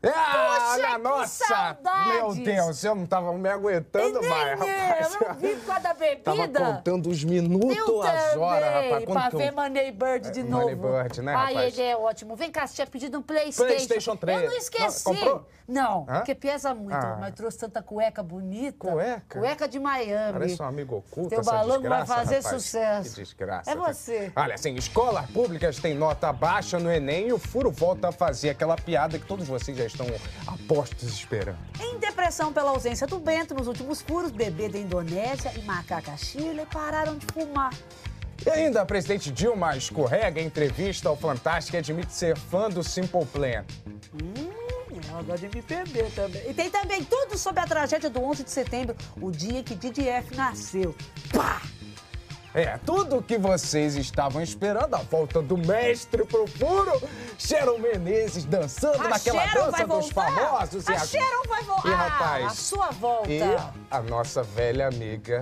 Poxa, nossa! que saudades. Meu Deus, eu não tava me aguentando mais, rapaz. Eu não vi por causa da bebida. Tava contando os minutos, as horas, rapaz. Pra ver Money Bird de novo. Money Bird, né, rapaz? Ai, ele é ótimo. Vem cá, você tinha pedido um PlayStation. PlayStation 3. Eu não esqueci. Não, comprou? Não, Hã? porque pesa muito. Ah. Mas trouxe tanta cueca bonita. Cueca? Cueca de Miami. Parece um amigo oculto, Teu essa balão desgraça, vai fazer rapaz. sucesso. Que desgraça. É você. Olha, assim, escolas públicas têm nota baixa no Enem e o Furo volta a fazer aquela piada que todos vocês já estão apostos esperando. Em depressão pela ausência do Bento, nos últimos furos, bebê da Indonésia e macaca Chile pararam de fumar. E ainda a presidente Dilma escorrega em entrevista ao Fantástico e admite ser fã do Simple Plan. Ela gosta de MPB também. E tem também tudo sobre a tragédia do 11 de setembro, o dia em que Didi F nasceu. Pá! É, tudo que vocês estavam esperando, a volta do mestre pro furo, Sharon Menezes dançando naquela dança dos famosos. A Sharon vai voltar. E, rapaz, a sua volta. E a nossa velha amiga...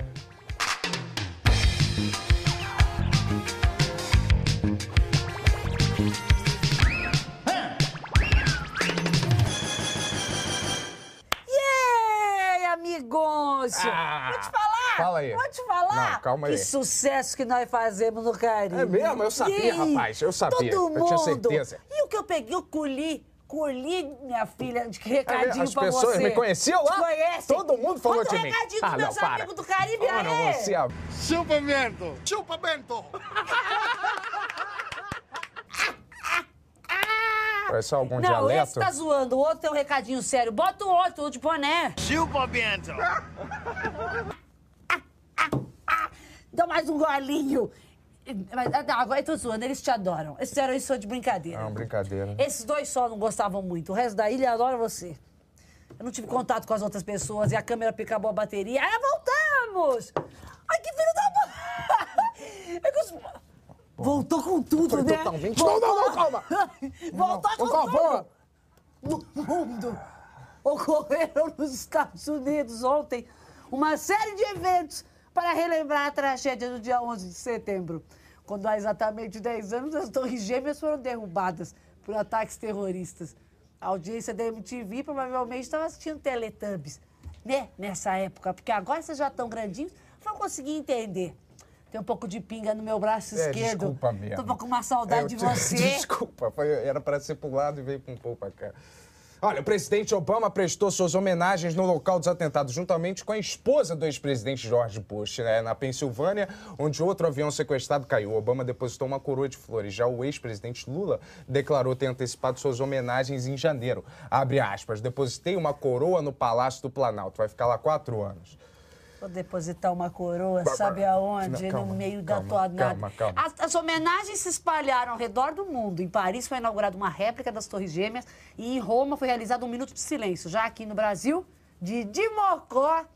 Amigôncio! Vou te falar! Fala aí. Vou te falar! Não, calma aí. Que sucesso que nós fazemos no Carinho. É mesmo? Eu sabia, rapaz. Eu sabia. Todo mundo. Eu tinha certeza. E o que eu peguei, eu colhi, minha filha, de recadinho pra você. As pessoas me conheciam lá? Te conhecem? Todo mundo falou de mim. Recadinho dos meus amigos do Caribe, Ora, aí! você... Chupa, Bento! Chupa, Bento! Parece algum Não, dialeto? esse tá zoando, o outro tem um recadinho sério. Bota o outro, o de boné. Chupa, Bento! Dá mais um golinho. Mas, não, agora eu tô zoando, eles te adoram. Eles fizeram isso de brincadeira. É uma brincadeira. Esses dois só não gostavam muito. O resto da ilha adora você. Eu não tive contato com as outras pessoas e a câmera acabou a bateria. Aí voltamos! Ai, que filho da... É que os... Voltou com tudo, Foi né? totalmente... Não, calma! Voltou com por favor! tudo! No mundo ocorreram nos Estados Unidos ontem uma série de eventos para relembrar a tragédia do dia 11 de setembro, quando há exatamente 10 anos as Torres Gêmeas foram derrubadas por ataques terroristas. A audiência da MTV provavelmente estava assistindo Teletubbies, né? Nessa época, porque agora vocês já estão grandinhos, vão conseguir entender. Tem um pouco de pinga no meu braço esquerdo. Desculpa mesmo. Tô com uma saudade de você. Desculpa, era para ser pro lado e veio um pouco pra cá. Olha, o presidente Obama prestou suas homenagens no local dos atentados, juntamente com a esposa do ex-presidente George Bush, né, na Pensilvânia, onde outro avião sequestrado caiu. O Obama depositou uma coroa de flores. Já o ex-presidente Lula declarou ter antecipado suas homenagens em janeiro. Abre aspas, depositei uma coroa no Palácio do Planalto. Vai ficar lá 4 anos. Vou depositar uma coroa, sabe aonde? Calma, no meio calma, da tua nada. calma. As homenagens se espalharam ao redor do mundo. Em Paris foi inaugurada uma réplica das Torres Gêmeas e em Roma foi realizado um minuto de silêncio. Já aqui no Brasil, Didi Mocó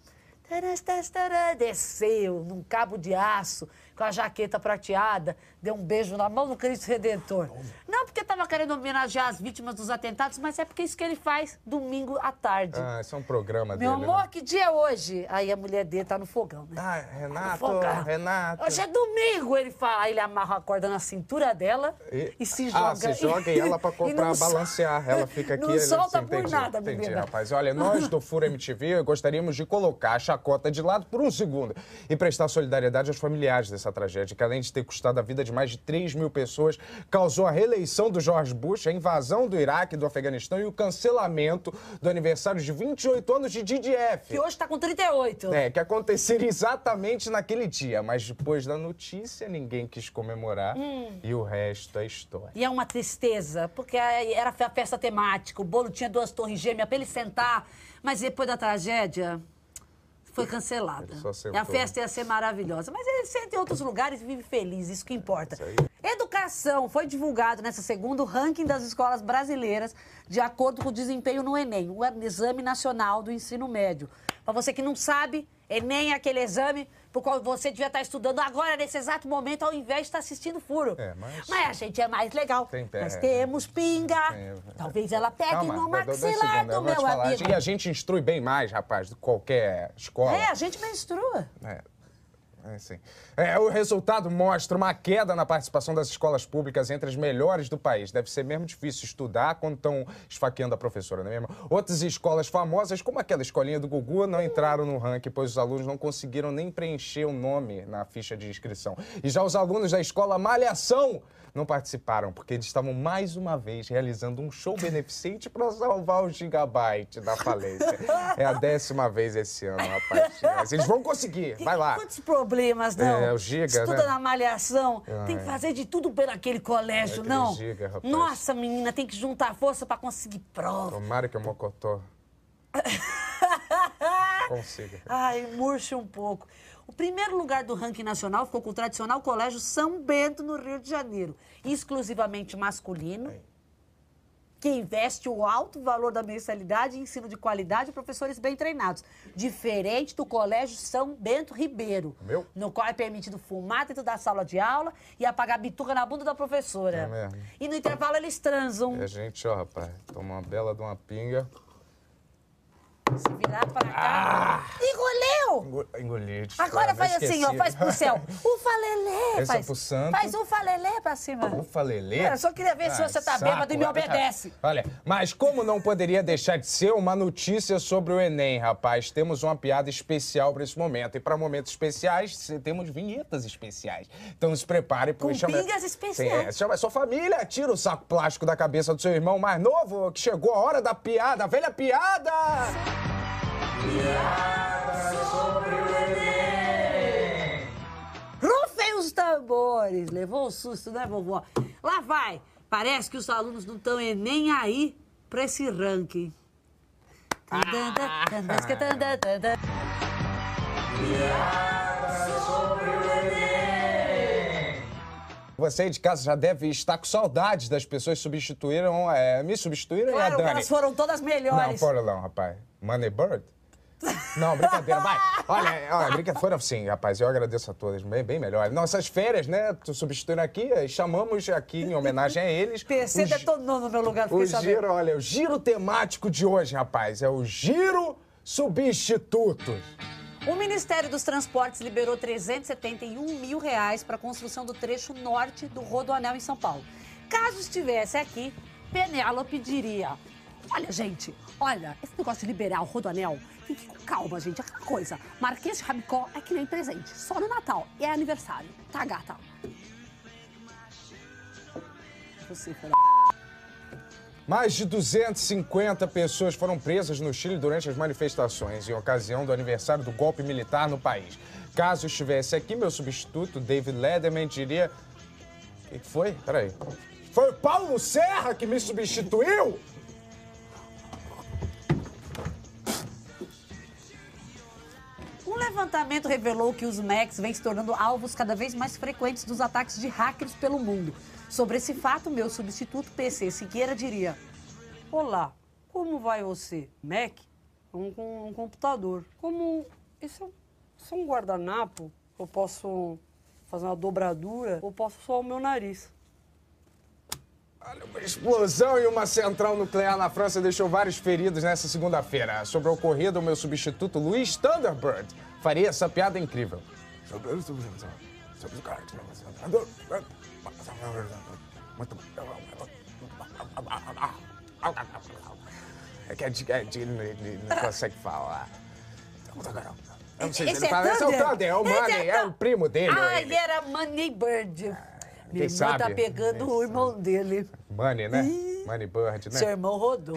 desceu num cabo de aço com a jaqueta prateada, deu um beijo na mão do Cristo Redentor. Não porque estava querendo homenagear as vítimas dos atentados, mas é porque é isso que ele faz domingo à tarde. Ah, esse é um programa Meu dele. amor, né? que dia é hoje? Aí a mulher dele tá no fogão, né? Ah, Renato, Fogão. Renato. Hoje é domingo, ele fala. Aí ele amarra a corda na cintura dela e se joga. Ah, se joga e ela pra balancear. Ela fica aqui. Não ele, solta assim, por entendi, nada, entendi, menina. rapaz. Olha, nós do Furo MTV gostaríamos de colocar a chacota de lado por um segundo e prestar solidariedade aos familiares dessa tragédia, que além de ter custado a vida de mais de 3 mil pessoas, causou a reeleição do George Bush, a invasão do Iraque e do Afeganistão e o cancelamento do aniversário de 28 anos de Didi F. Que hoje tá com 38. É, que aconteceria exatamente naquele dia, mas depois da notícia ninguém quis comemorar e o resto é história. E é uma tristeza, porque era a festa temática, o bolo tinha 2 torres gêmeas pra ele sentar, mas depois da tragédia foi cancelada. Ele só sentou. E a festa ia ser maravilhosa. Mas ele senta em outros lugares e vive feliz, isso que importa. Isso aí. Educação. Foi divulgado nessa segunda o ranking das escolas brasileiras de acordo com o desempenho no Enem, o Exame Nacional do Ensino Médio. Para você que não sabe, Enem é aquele exame por qual você devia estar estudando agora, nesse exato momento, ao invés de estar assistindo furo. Mas a gente é mais legal. Nós temos pinga. Talvez ela pegue no maxilar do meu amigo. E a gente instrui bem mais, rapaz, do que qualquer escola. É, a gente menstrua. Sim. O resultado mostra uma queda na participação das escolas públicas entre as melhores do país. Deve ser mesmo difícil estudar quando estão esfaqueando a professora, não é mesmo? Outras escolas famosas, como aquela escolinha do Gugu, não entraram no ranking, pois os alunos não conseguiram nem preencher o nome na ficha de inscrição. E já os alunos da escola Malhação não participaram, porque eles estavam mais uma vez realizando um show beneficente para salvar o Gigabyte da falência. É a 10ª vez esse ano, rapaz. Mas eles vão conseguir, vai lá. Quantos problemas, não? O Giga, estuda né? na Malhação, tem que fazer de tudo por aquele colégio, não? Giga, rapaz. Nossa, menina, tem que juntar força para conseguir prova. Tomara que o Mocotó consiga. Ai, murcha um pouco. O primeiro lugar do ranking nacional ficou com o tradicional Colégio São Bento, no Rio de Janeiro. Exclusivamente masculino, que investe o alto valor da mensalidade, ensino de qualidade e professores bem treinados. Diferente do Colégio São Bento Ribeiro, no qual é permitido fumar dentro da sala de aula e apagar bituca na bunda da professora. É mesmo. E no intervalo eles transam. E a gente, ó, rapaz, toma uma bela de uma pinga. Se virar para cá. Engoliu! Engoli. Agora faz assim, ó, faz pro céu. Ufa-lelê. Esse é pro santo. Faz ufa-lelê pra cima. Ufa-lelê? Eu só queria ver se você tá bêbado e me obedece. Olha, mas como não poderia deixar de ser uma notícia sobre o Enem, rapaz, temos uma piada especial para esse momento. E para momentos especiais, temos vinhetas especiais. Então se prepare. Com pingas especiais. Chama a sua família, tira o saco plástico da cabeça do seu irmão mais novo, que chegou a hora da piada, a velha piada! Piada sobre o Enem! Rufem os tambores! Levou um susto, né, vovó? Lá vai! Parece que os alunos não estão nem aí pra esse ranking. Piada sobre o Enem! Você aí de casa já deve estar com saudades das pessoas que me substituíram Claro, e a Dani. elas foram todas melhores. Não foram não, rapaz. Money Bird? Não, brincadeira, vai. Olha, brincadeira, foram sim, rapaz. Eu agradeço a todas, bem melhor. Nossas férias, né, substituindo aqui, chamamos aqui em homenagem a eles. PC detonou no meu lugar, fiquei sabendo. Olha, o giro temático de hoje, rapaz, é o Giro Substitutos. O Ministério dos Transportes liberou R$371 mil para a construção do trecho norte do Rodoanel em São Paulo. Caso estivesse aqui, Penélope diria: olha, gente, esse negócio de liberar o Rodoanel, tem que ir com calma, gente. Aquela coisa, Marquês de Rabicó é que nem presente, só no Natal, e é aniversário, tá, gata? Você, filha. Mais de 250 pessoas foram presas no Chile durante as manifestações, em ocasião do aniversário do golpe militar no país. Caso estivesse aqui, meu substituto, David Letterman, diria... O que foi? Peraí. Foi o Paulo Serra que me substituiu? Um levantamento revelou que os Macs vêm se tornando alvos cada vez mais frequentes dos ataques de hackers pelo mundo. Sobre esse fato, meu substituto, PC Siqueira, diria: olá, como vai você? Mac? Um computador. Como isso é um guardanapo, eu posso fazer uma dobradura ou posso suar o meu nariz. Olha, uma explosão em uma central nuclear na França deixou vários feridos nessa segunda-feira. Sobre o ocorrido, o meu substituto, Luiz Thunderbird, faria essa piada incrível. É que ele não consegue falar. Eu não sei se ele fala. Esse é o Thunder, é o Money, é o primo dele. Ah, ele era Money Bird. Minha irmã tá pegando o irmão dele. Money, né? Money Bird, né? Seu irmão rodou.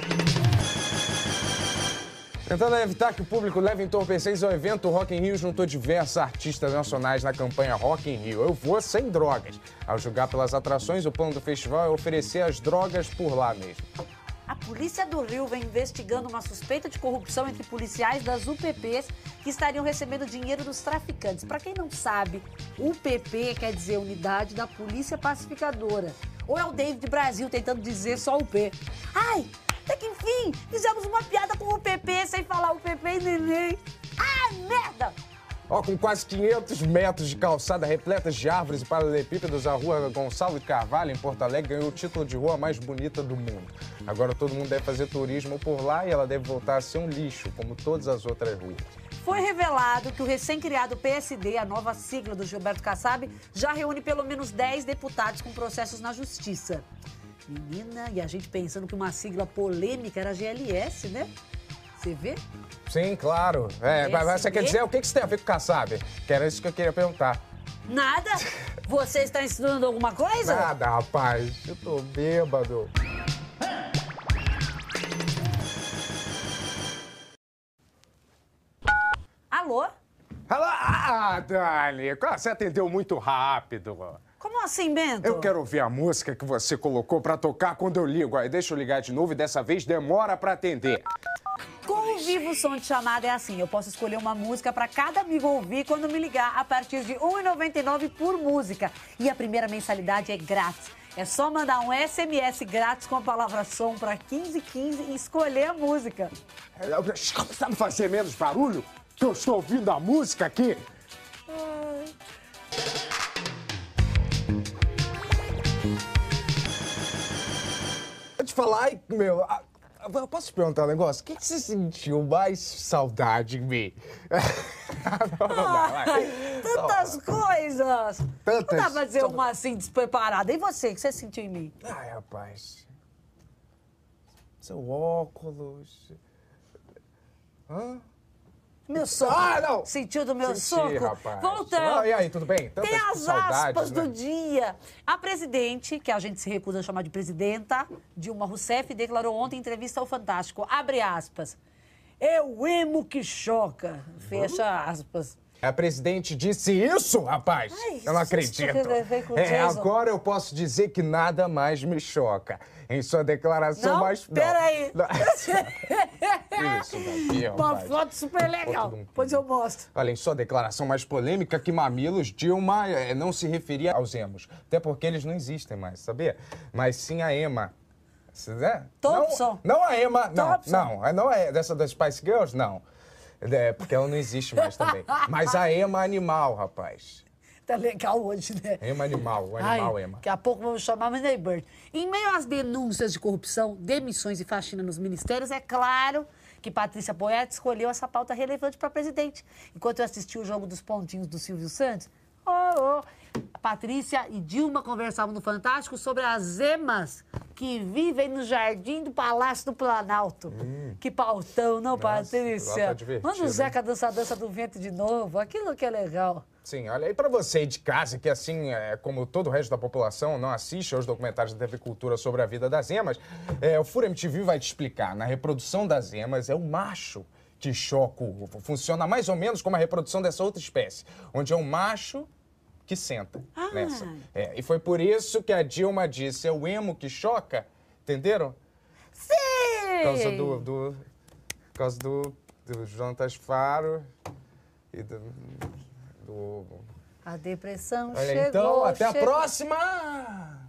Tentando evitar que o público leve entorpecentes ao evento, o Rock in Rio juntou diversos artistas nacionais na campanha Rock in Rio. Eu vou sem drogas. Ao julgar pelas atrações, o plano do festival é oferecer as drogas por lá mesmo. A Polícia do Rio vem investigando uma suspeita de corrupção entre policiais das UPPs que estariam recebendo dinheiro dos traficantes. Para quem não sabe, UPP quer dizer Unidade da Polícia Pacificadora. Ou é o David Brasil tentando dizer só UP. Ai, até que enfim, fizemos uma piada com o UPP sem falar UPP e neném. Ah, merda! Ó, com quase 500 metros de calçada repletas de árvores e paralelepípedos, a rua Gonçalo de Carvalho, em Porto Alegre, ganhou o título de rua mais bonita do mundo. Agora todo mundo deve fazer turismo por lá e ela deve voltar a ser um lixo, como todas as outras ruas. Foi revelado que o recém-criado PSD, a nova sigla do Gilberto Kassab, já reúne pelo menos 10 deputados com processos na justiça. Menina, e a gente pensando que uma sigla polêmica era GLS, né? Você vê? Sim, claro. Mas você quer dizer, o que isso tem a ver com o Kassab? Que era isso que eu queria perguntar. Nada? Você está estudando alguma coisa? Nada, rapaz. Eu tô bêbado. Alô? Dani, você atendeu muito rápido. Como assim, Bento? Eu quero ouvir a música que você colocou pra tocar quando eu ligo. Aí deixa eu ligar de novo e dessa vez demora pra atender. Com o Vivo Som de Chamada é assim, eu posso escolher uma música para cada amigo ouvir quando me ligar a partir de R$ 1,99 por música. E a primeira mensalidade é grátis. É só mandar um SMS grátis com a palavra som para 1515 e escolher a música. Sabe fazer menos barulho? Que eu estou ouvindo a música aqui. Vou te falar, meu... Eu posso te perguntar um negócio? O que você sentiu mais saudade em mim? Não dá, vai. Tantas coisas! Tantas. Não dá pra dizer uma assim despreparada. E você, o que você sentiu em mim? Ai, rapaz. Seu óculos... Hã? Meu soco. Não! Sentiu do meu Senti, soco? rapaz. Voltando. E aí, tudo bem? Tem as saudades, aspas né? do dia. A presidente, que a gente se recusa a chamar de presidenta, Dilma Rousseff, declarou ontem em entrevista ao Fantástico, abre aspas, é o emo que choca, fecha aspas. A presidente disse isso, rapaz? Ai, eu não isso acredito. que eu levei com o Jason. Agora eu posso dizer que nada mais me choca. Em sua declaração Não, mais... peraí. Isso daqui, Uma rapaz. foto super legal. Foto de um- Pois eu mostro. Olha, em sua declaração mais polêmica que Mamilos, Dilma não se referia aos emos. Até porque eles não existem mais, sabia? Mas sim a Ema. Né? Thompson. Não a Ema, não. Thompson. Não é dessa das Spice Girls, não. Porque ela não existe mais também. Mas a Ema animal, rapaz. Tá legal hoje, né? Ema animal, o animal Ema. Daqui a pouco vamos chamar Money Bird. Em meio às denúncias de corrupção, demissões e faxina nos ministérios, é claro que Patrícia Poeta escolheu essa pauta relevante para presidente. Enquanto eu assisti o jogo dos pontinhos do Silvio Santos, Patrícia e Dilma conversavam no Fantástico sobre as emas que vivem no jardim do Palácio do Planalto. Que pautão, não, Nossa, lá Patrícia? tá divertido, Manda o Zeca dançar a dança do vento de novo, aquilo que é legal. Sim, olha aí pra você aí de casa, que assim, como todo o resto da população, não assiste aos documentários da TV Cultura sobre a vida das emas, o Furo MTV vai te explicar. Na reprodução das emas, é o macho que choca o ovo. Funciona mais ou menos como a reprodução dessa outra espécie, onde é um macho que senta nessa. E foi por isso que a Dilma disse, é o emo que choca, entenderam? Sim! Por causa do Jonatas Faro e do... A depressão Olha, chegou. então, até a chegou. próxima!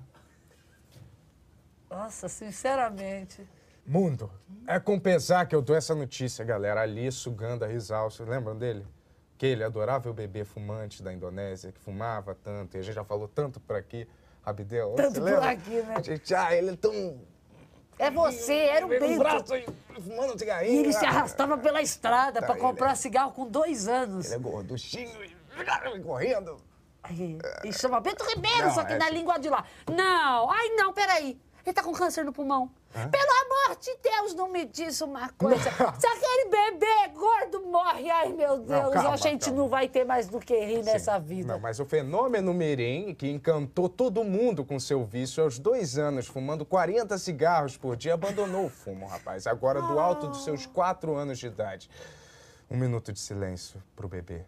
Nossa, sinceramente. Mundo, é com pesar que eu dou essa notícia, galera. Ali, Suganda Rizal, vocês lembram dele? Que ele adorava o bebê fumante da Indonésia, que fumava tanto, e a gente já falou tanto por aqui, Abdel. Tanto você por lembra? aqui, né? A gente, ele é tão... É você, era o Vem no braço Bento. aí, fumando cigarrinho. E ele se ah. arrastava pela estrada Tá, pra ele comprar é- cigarro com 2 anos. Ele é gorduchinho e correndo. E chama Bento Ribeiro, Não, só que é na assim. língua de lá. Não, ai não, peraí. Ele tá com câncer no pulmão. Pelo amor de Deus, não me diz uma coisa. Se aquele bebê gordo morre, ai meu Deus, calma, a gente calma. não vai ter mais do que rir nessa Sim. vida. Não, mas o fenômeno merengue, que encantou todo mundo com seu vício aos 2 anos, fumando 40 cigarros por dia, abandonou o fumo, rapaz. Agora, do alto dos seus 4 anos de idade. 1 minuto de silêncio pro bebê.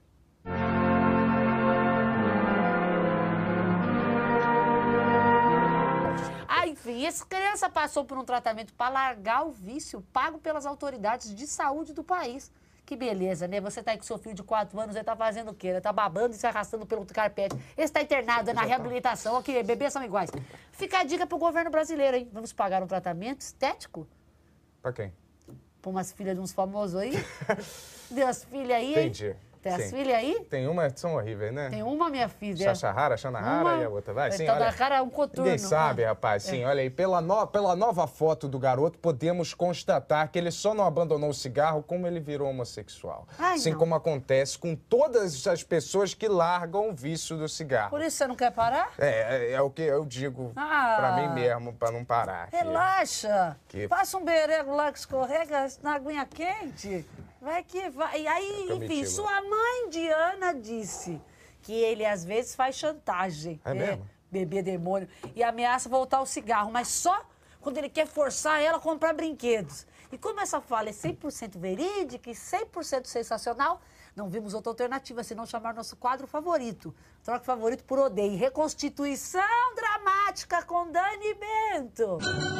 Enfim, essa criança passou por um tratamento para largar o vício pago pelas autoridades de saúde do país. Que beleza, né? Você tá aí com seu filho de 4 anos, ele tá fazendo o quê? Ele tá babando e se arrastando pelo carpete. Esse tá internado, é na reabilitação. Aqui, bebês são iguais. Fica a dica pro governo brasileiro, hein? Vamos pagar um tratamento estético Pra quem? pra umas filhas de uns famosos aí? Deus, filha aí, hein? Entendi. Tem as Sim. filhas aí? Tem uma, são horríveis, né? Tem uma, minha filha. Shashahara, Shanahara e a outra. Vai, sim, Então, olha. da cara é um coturno. Ninguém sabe, rapaz. Sim, olha aí, pela nova foto do garoto, podemos constatar que ele só não abandonou o cigarro como ele virou homossexual. Ai, assim não. como acontece com todas as pessoas que largam o vício do cigarro. Por isso você não quer parar? É o que eu digo pra mim mesmo, pra não parar. Relaxa. Que- Faça um berego lá que escorrega na aguinha quente. Vai que vai. E aí, enfim, Comitiva. sua mãe, Diana, disse que ele às vezes faz chantagem. É mesmo? Bebê demônio. E ameaça voltar ao cigarro, mas só quando ele quer forçar ela a comprar brinquedos. E como essa fala é 100% verídica e 100% sensacional, não vimos outra alternativa senão chamar nosso quadro favorito. Troca favorito por odeio. Reconstituição dramática com Dani Bento.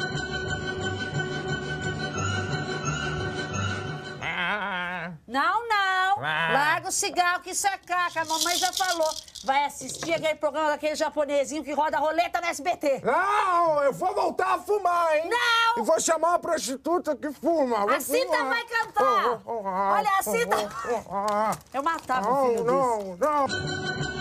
Não, não. Larga o cigarro que isso é caca. A mamãe já falou. Vai assistir aquele programa daquele japonesinho que roda roleta no SBT. Não, eu vou voltar a fumar, hein? Não! E vou chamar uma prostituta que fuma. A Cita vai cantar. Olha, a Cita... Eu matava um filho desse. não.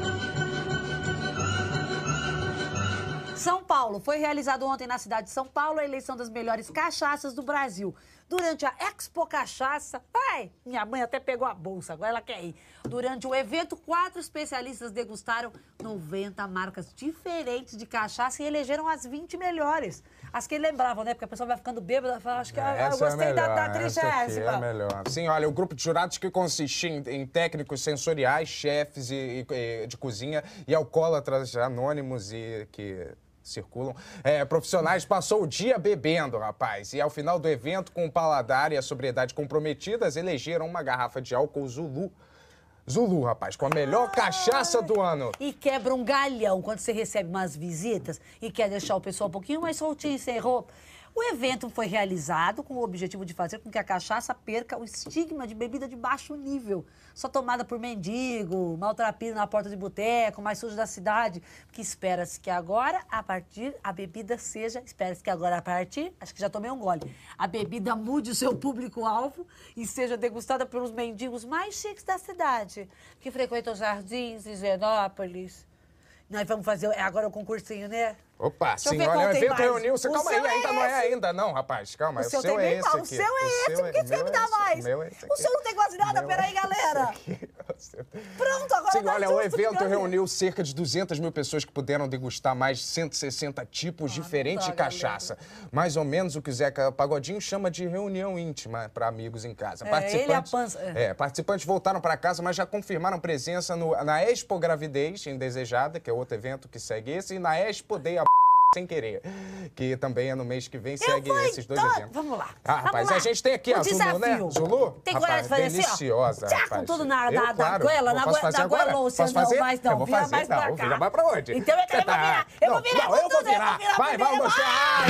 São Paulo. Foi realizado ontem na cidade de São Paulo a eleição das melhores cachaças do Brasil. Durante a Expo Cachaça... Ai, minha mãe até pegou a bolsa, agora ela quer ir. Durante o evento, 4 especialistas degustaram 90 marcas diferentes de cachaça e elegeram as 20 melhores. As que lembravam, né? Porque a pessoa vai ficando bêbada, fala, acho que eu gostei da essa aqui é 30ª. melhor. Sim, olha, o grupo de jurados que consiste em técnicos sensoriais, chefes de cozinha e alcoólatras anônimos e que circulam, profissionais, passou o dia bebendo, rapaz. E ao final do evento, com o paladar e a sobriedade comprometidas, elegeram uma garrafa de álcool Zulu. Zulu, rapaz, com a melhor cachaça do ano. E quebra um galhão quando você recebe umas visitas e quer deixar o pessoal um pouquinho mais soltinho, sem roupa. O evento foi realizado com o objetivo de fazer com que a cachaça perca o estigma de bebida de baixo nível, só tomada por mendigo, maltrapilho na porta de boteco, mais sujo da cidade. Porque espera-se que agora, a bebida seja... Espera-se que agora, acho que já tomei um gole. A bebida mude o seu público-alvo e seja degustada pelos mendigos mais chiques da cidade, que frequentam Jardins, Higienópolis. Nós vamos fazer agora o concursinho, né? Opa, Deixa eu sim, ver olha, qual o tem evento mais. reuniu-se. O Calma aí, seu é ainda não é esse. ainda, não, rapaz. Calma, O seu tem é bem esse mal. aqui. O seu é esse, por que você me dá mais? O seu não tem quase nada, peraí, galera. Pronto, agora Sim, tá olha, o justo, evento galera. reuniu cerca de 200 mil pessoas que puderam degustar mais de 160 tipos diferentes dá, de cachaça. Mais ou menos o que o Zeca Pagodinho chama de reunião íntima para amigos em casa. Ele e a pança. Participantes voltaram para casa, mas já confirmaram presença na Expo Gravidez Indesejada, que é outro evento que segue esse, e na Expo Day a Sem Querer, que também é no mês que vem, segue esses dois eventos. Vamos lá. Rapaz, Vamos lá. a gente tem aqui O a Zulu, né? desafio. Zulu? Tem Rapaz, coragem de fazer assim, ó. deliciosa, Tchá, rapaz. com tudo na Claro. goela, na Posso fazer agora? goela, você Posso não, fazer? mas não, Eu vou vira fazer, mais pra não. cá. Vira mais pra onde? Então eu vou virar, eu vou virar Não, com eu vou tudo, eu virar. vou virar Vai, primeiro. você.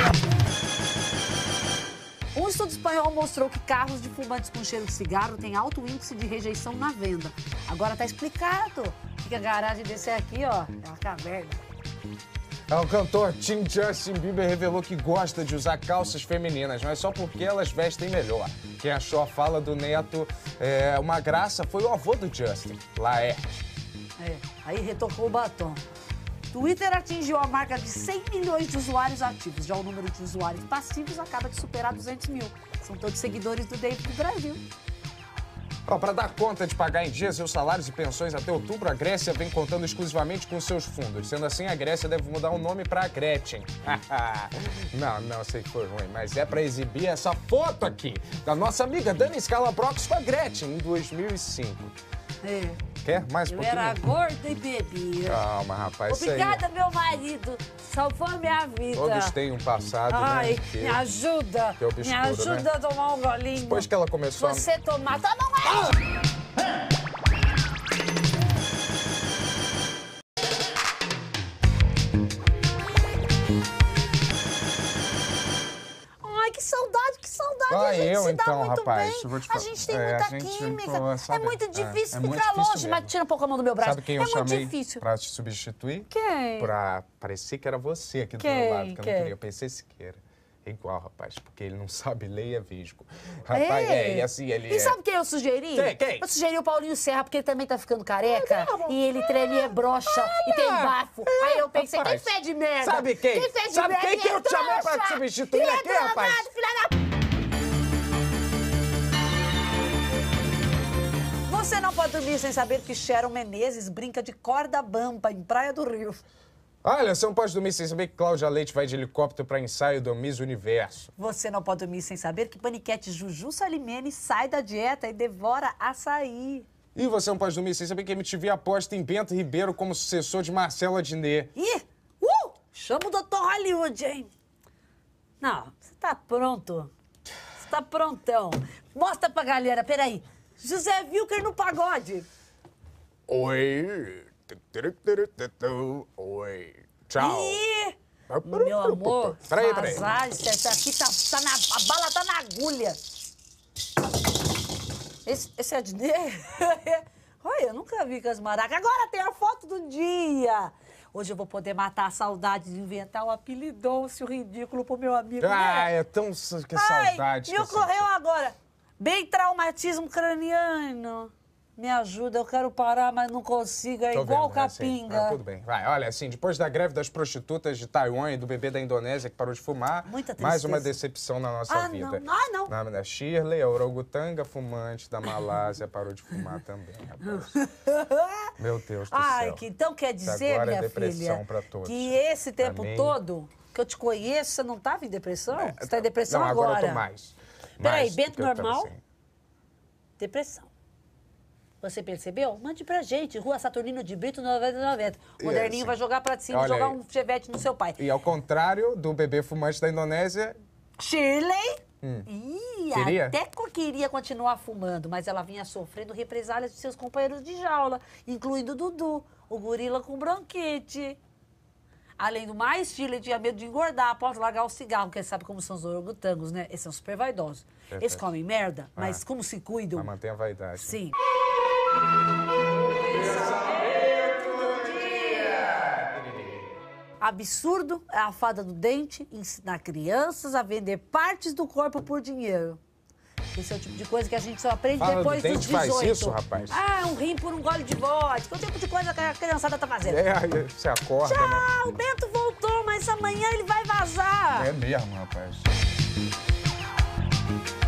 Um estudo espanhol mostrou que carros de fumantes com cheiro de cigarro têm alto índice de rejeição na venda. Agora tá explicado. Fica a garagem desse aqui, ó, é uma caverna. O cantor Tim Justin Bieber revelou que gosta de usar calças femininas, mas só porque elas vestem melhor. Quem achou a fala do neto uma graça foi o avô do Justin, Laerte. Aí retocou o batom. Twitter atingiu a marca de 100 milhões de usuários ativos. Já o número de usuários passivos acaba de superar 200 mil. São todos seguidores do David do Brasil. Para dar conta de pagar em dia seus salários e pensões até outubro, a Grécia vem contando exclusivamente com seus fundos. Sendo assim, a Grécia deve mudar o nome para Gretchen. Não, sei que foi ruim, mas é para exibir essa foto aqui da nossa amiga Dani Scalabrox com a Gretchen em 2005. Quer mais um Eu pouquinho? era gorda e bebia. Calma, rapaz. Obrigada, meu marido. Salvou minha vida. Todos têm um passado, Ai, né? me ajuda. que é obscuro, me ajuda né? a tomar um golinho. Depois que ela começou a... Você tomar, toma um golinho. Ai, que saudade, que saudade. Ah, a gente eu se dá então, muito rapaz, bem. eu vou te A falar. gente tem É, muita a gente, química. pô, É sabe, muito difícil é muito ficar difícil longe, mesmo. mas tira um pouco a mão do meu braço. Sabe quem eu é muito chamei difícil. pra te substituir? Quem? Pra parecer que era você aqui do Quem? meu lado, que eu Quem? não queria. Eu pensei Siqueira. É igual, rapaz, porque ele não sabe ler e é visgo. Rapaz, e assim, ele E sabe quem eu sugeri? Quem? Eu sugeri o Paulinho Serra, porque ele também tá ficando careca. E ele é broxa e tem bafo. Aí eu pensei, rapaz, quem fede merda? sabe quem? Quem fede Sabe merda? quem que eu te chamei pra trouxa? substituir Filha aqui, da rapaz? danada, filha da... Você não pode dormir sem saber que Sharon Menezes brinca de corda bamba em Praia do Rio. Olha, você não pode dormir sem saber que Cláudia Leite vai de helicóptero pra ensaio do Miss Universo. Você não pode dormir sem saber que paniquete Juju Salimene sai da dieta e devora açaí. E você não pode dormir sem saber que a MTV aposta em Bento Ribeiro como sucessor de Marcelo Adnet. Ih! Chama o Dr. Hollywood, hein? Não, você tá pronto. Você tá prontão. Mostra pra galera, peraí. José Wilker no pagode. Oi. Oi. Tchau. Ih! Meu amor, Peraí. vazar, isso aqui a bala tá na agulha. Esse é Adnet? Olha, eu nunca vi com as maracas. Agora tem a foto do dia. Hoje eu vou poder matar a saudade de inventar um apelidôncio ridículo pro meu amigo. É tão... Que saudade. Me ocorreu agora. Bem traumatismo craniano. Me ajuda, eu quero parar, mas não consigo. É igual vendo, né? capinga. Tudo bem. Vai, olha, assim, depois da greve das prostitutas de Taiwan e do bebê da Indonésia que parou de fumar, Muita mais tristeza. uma decepção na nossa vida. Não. Na Shirley, a orangutanga fumante da Malásia, parou de fumar também, rapaz. Meu Deus do céu. Que então quer dizer, agora é minha depressão filha, pra todos. que esse tempo mim. todo que eu te conheço, você não estava em depressão? Você está em depressão não, agora agora. eu tô mais. Peraí, Mais do Bento que eu tava normal? assim. Depressão. Você percebeu? Mande pra gente. Rua Saturnino de Brito, 9090. O Moderninho assim, vai jogar pra cima, olha jogar aí. um chevette no seu pai. E ao contrário do bebê fumante da Indonésia, Shirley? Queria? Até queria continuar fumando, mas ela vinha sofrendo represálias de seus companheiros de jaula, incluindo o Dudu, o gorila com bronquite. Além do mais, Shirley tinha medo de engordar após largar o cigarro, porque sabe como são os orangotangos, né? Eles são super vaidosos. Eles comem merda, mas como se cuidam? mas mantém a vaidade. Sim. Absurdo é a fada do dente ensinar crianças a vender partes do corpo por dinheiro. Esse é o tipo de coisa que a gente só aprende Fada do depois dos dente 18. faz isso, rapaz? Um rim por um gole de vodka. O tipo de coisa que a criançada tá fazendo. Aí você acorda, né? Tchau, o Bento voltou, mas amanhã ele vai vazar. É mesmo, rapaz.